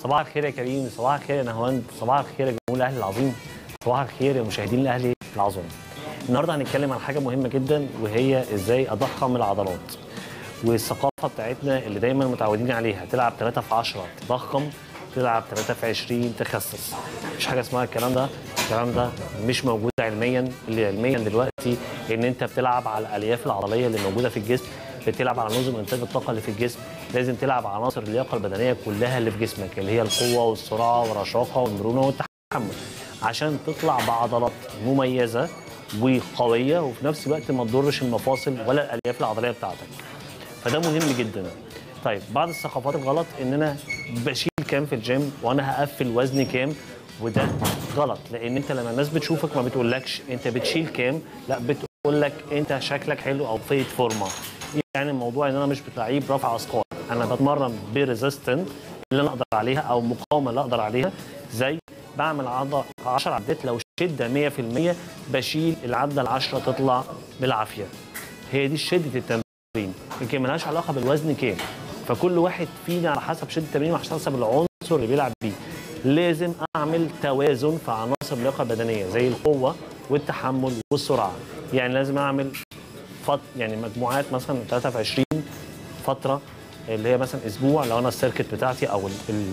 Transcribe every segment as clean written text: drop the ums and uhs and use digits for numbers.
صباح الخير يا كريم، صباح الخير يا نهواند، صباح الخير يا جمهور الاهلي العظيم، صباح الخير يا مشاهدين الاهلي العظام. النهارده هنتكلم عن حاجه مهمه جدا وهي ازاي اضخم العضلات. والثقافه بتاعتنا اللي دايما متعودين عليها تلعب 3 في 10 تضخم، تلعب 3 في 20 تخسس. مفيش حاجه اسمها الكلام ده، الكلام ده مش موجود علميا. اللي علميا دلوقتي ان انت بتلعب على الالياف العضليه اللي موجوده في الجسم، بتلعب على نظم انتاج الطاقه اللي في الجسم، لازم تلعب على عناصر اللياقه البدنيه كلها اللي في جسمك اللي هي القوه والسرعه والرشاقه والمرونه والتحمل، عشان تطلع بعضلات مميزه وقويه وفي نفس الوقت ما تضرش المفاصل ولا الالياف العضليه بتاعتك. فده مهم جدا. طيب بعض الثقافات الغلط ان انا بشيل كام في الجيم وانا هقفل وزني كام، وده غلط. لان انت لما الناس بتشوفك ما بتقولكش انت بتشيل كام، لا بتقول لك انت شكلك حلو او فيت فورمه. يعني الموضوع ان انا مش بلعيب رفع اثقال، انا بتمرن بريزيستنت اللي انا اقدر عليها او مقاومه اللي اقدر عليها. زي بعمل 10 عدات لو شده 100% بشيل العده ال10 تطلع بالعافيه. هي دي شده التمرين، يمكن ملهاش علاقه بالوزن كام. فكل واحد فينا على حسب شده التمرين وعلى حسب العنصر اللي بيلعب بيه. لازم اعمل توازن في عناصر اللياقه البدنيه زي القوه والتحمل والسرعه. يعني لازم اعمل يعني مجموعات مثلا 3 في 20 فتره اللي هي مثلا اسبوع. لو انا السيركت بتاعتي او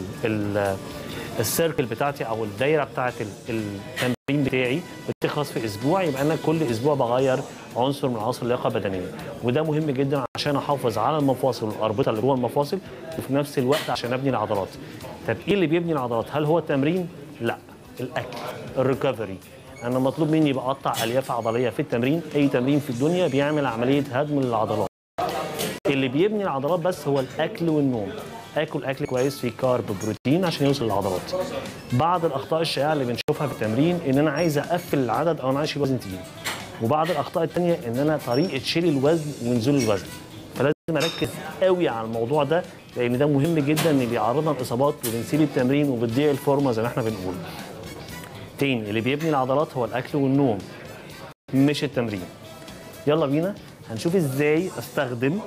السيركل بتاعتي او الدايره بتاعت التمرين بتاعي بتخلص في اسبوع، يبقى انا كل اسبوع بغير عنصر من عناصر اللياقه البدنيه. وده مهم جدا عشان احافظ على المفاصل والاربطه اللي جوه المفاصل وفي نفس الوقت عشان ابني العضلات. طب ايه اللي بيبني العضلات؟ هل هو التمرين؟ لا، الاكل، الريكفري. انا مطلوب مني بقطع الياف عضليه في التمرين. اي تمرين في الدنيا بيعمل عمليه هدم للعضلات. اللي بيبني العضلات بس هو الاكل والنوم. اكل كويس فيه كارب بروتين عشان يوصل للعضلات. بعض الاخطاء الشائعه اللي بنشوفها في التمرين ان انا عايز اقفل العدد او انا عايز اشيل وزن تقيل. وبعض الاخطاء الثانيه ان انا طريقه شيل الوزن ونزول الوزن. فلازم اركز قوي على الموضوع ده لان ده مهم جدا، ان بيعرضنا لاصابات وبنسيب التمرين وبتضيع الفورمه زي ما احنا بنقول. تاني، اللي بيبني العضلات هو الاكل والنوم مش التمرين. يلا بينا هنشوف ازاي استخدم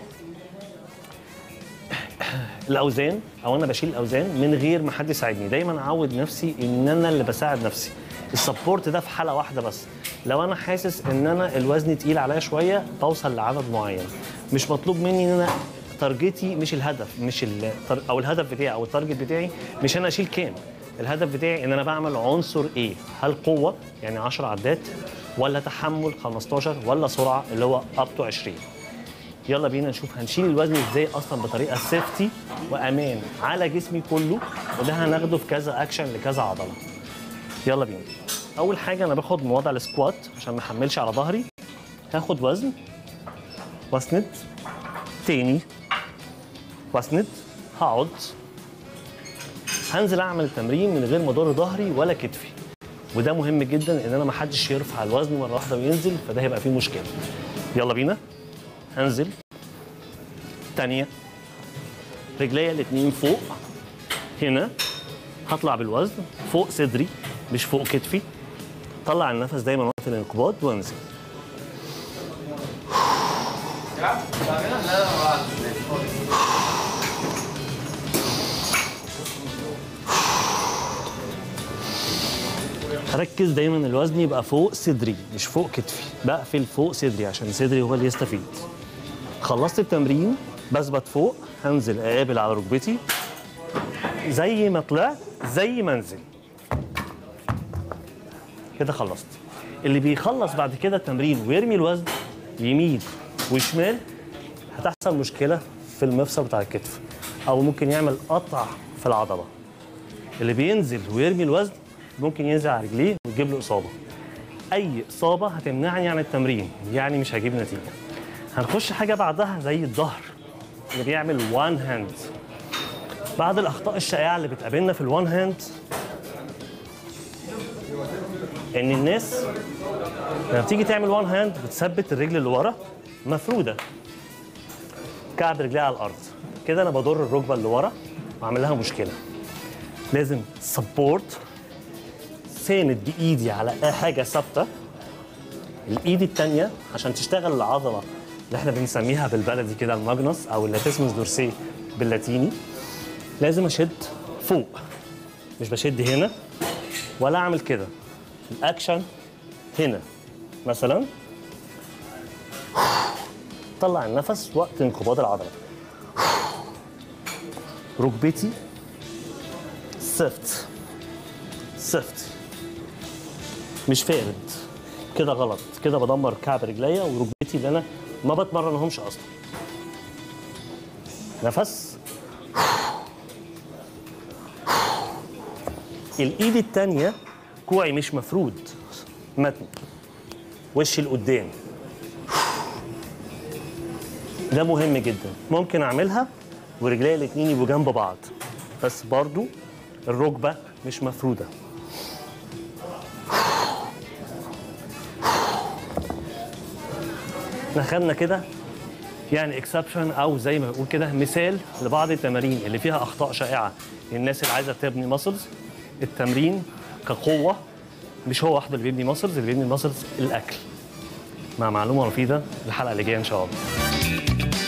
الاوزان او انا بشيل الاوزان من غير ما حد يساعدني. دايما اعود نفسي ان انا اللي بساعد نفسي. السبورت ده في حاله واحده بس، لو انا حاسس ان انا الوزن تقيل عليا شويه بوصل لعدد معين. مش مطلوب مني ان انا تارجتي مش الهدف، مش او الهدف بتاعي او التارجت بتاعي مش انا اشيل كام. الهدف بتاعي ان انا بعمل عنصر ايه؟ هل قوه يعني 10 عدات، ولا تحمل 15، ولا سرعه اللي هو اب تو 20. يلا بينا نشوف هنشيل الوزن ازاي اصلا بطريقه سيفتي وامان على جسمي كله، وده هناخده في كذا اكشن لكذا عضله. يلا بينا. اول حاجه انا باخد من وضع السكوات عشان ما احملش على ظهري. هاخد وزن واسند تاني واسند، هقعد هنزل اعمل التمرين من غير ما اضر ظهري ولا كتفي. وده مهم جدا ان انا ما حدش يرفع الوزن مره واحده وينزل، فده هيبقى فيه مشكله. يلا بينا. هنزل تانية، رجليا الاتنين فوق هنا، هطلع بالوزن فوق صدري مش فوق كتفي. طلع النفس دايما وقت الانقباض وانزل. ركز دايما الوزن يبقى فوق صدري مش فوق كتفي. بقفل فوق صدري عشان صدري هو اللي يستفيد. خلصت التمرين بثبت فوق، هنزل اقابل على ركبتي زي ما طلعت زي ما انزل. كده خلصت. اللي بيخلص بعد كده التمرين ويرمي الوزن يمين وشمال هتحصل مشكله في المفصل بتاع الكتف او ممكن يعمل قطع في العضله. اللي بينزل ويرمي الوزن ممكن ينزل على رجليه ويجيب له اصابه. اي اصابه هتمنعني عن التمرين، يعني مش هجيب نتيجه. هنخش حاجه بعدها زي الظهر اللي بيعمل وان هاند. بعض الاخطاء الشائعه اللي بتقابلنا في الوان هاند ان الناس لما بتيجي تعمل وان هاند بتثبت الرجل اللي ورا مفروده، كعب رجليها على الارض. كده انا بضر الركبه اللي ورا واعمل لها مشكله. لازم سبورت، ساند بايدي على حاجه ثابته. الايد الثانيه عشان تشتغل العضله اللي احنا بنسميها بالبلدي كده الماجنس او اللاتيسموس دورسي باللاتيني، لازم اشد فوق مش بشد هنا ولا اعمل كده. الاكشن هنا مثلا، طلع النفس وقت انقباض العضله. ركبتي سفت سفت، مش فارد كده، غلط كده. بدمر كعب رجليا وركبتي اللي انا ما بتمرنهمش اصلا. نفس. الايد التانية كوعي مش مفرود، متني، وشي لقدام. ده مهم جدا. ممكن اعملها ورجليا الاتنين يبقوا جنب بعض، بس برضو الركبة مش مفرودة. احنا خدنا كده يعني اكسبشن، او زي ما بقول كده مثال لبعض التمارين اللي فيها اخطاء شائعه للناس اللي عايزه تبني ماسلز. التمرين كقوه مش هو وحده اللي بيبني ماسلز، اللي بيبني ماسلز الاكل. مع معلومه مفيده الحلقه اللي جايه ان شاء الله.